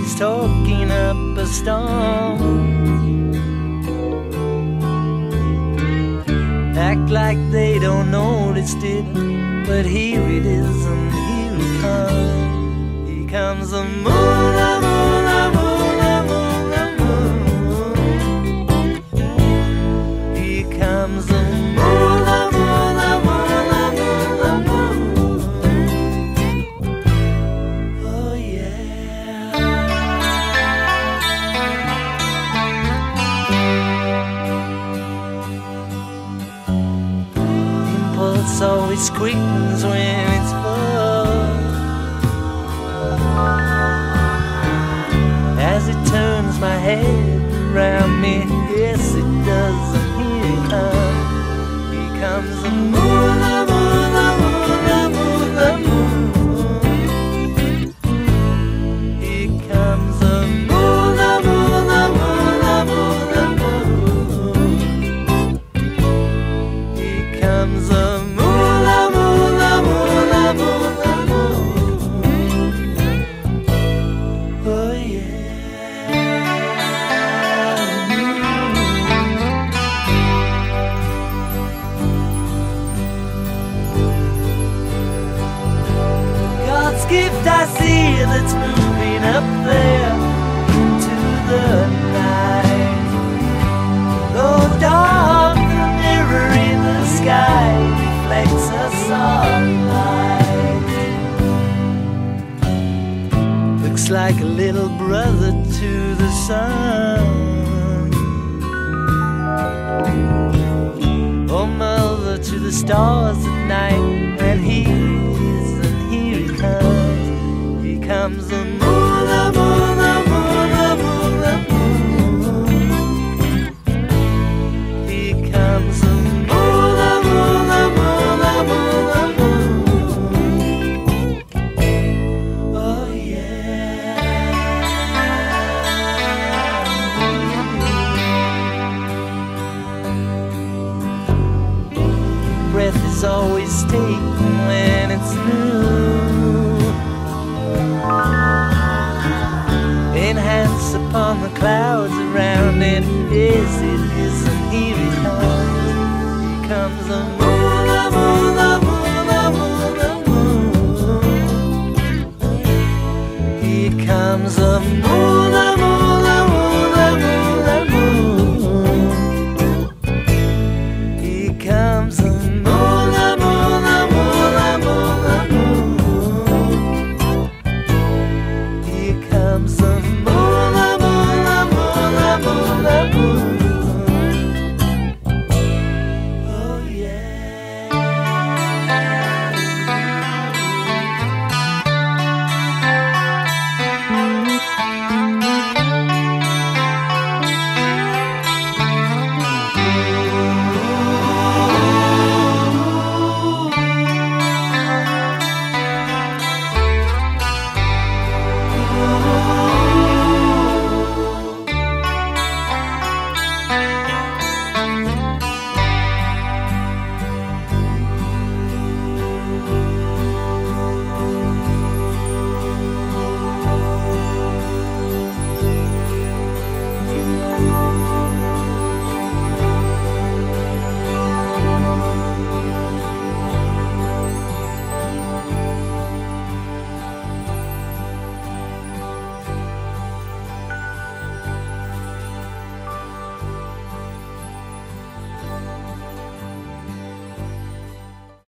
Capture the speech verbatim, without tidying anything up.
he's talking up a storm. Act like they don't notice it, but here it is and here it comes. Here comes the moon, the moon, the moon, the moon, the moon. Here comes the moon, the moon, the moon, the moon, the moon. Oh yeah. Impulse always quickens when it's full. As it turns my head around me, yes it does, and here it comes. Here comes the moon, the moon, the moon, the moon, the moon. Here comes the moon, the moon, the moon, the moon, the moon. Here comes the moon, the moon, the moon, the moon, the moon. Oh yeah. God's gift I see that's moving up there into the night. Though dark, the mirror in the sky reflects a soft light. Looks like a little brother to the sun, or mother to the stars at night. And here it is, and here it comes. Here comes the moon, the moon, the moon, the moon, the moon. Here comes the moon, the moon, the moon, the moon, the moon. Oh yeah. Breath is always taken when it's new. Enhance upon the clouds around it. Yes, it is, and here it comes. Here comes the moon.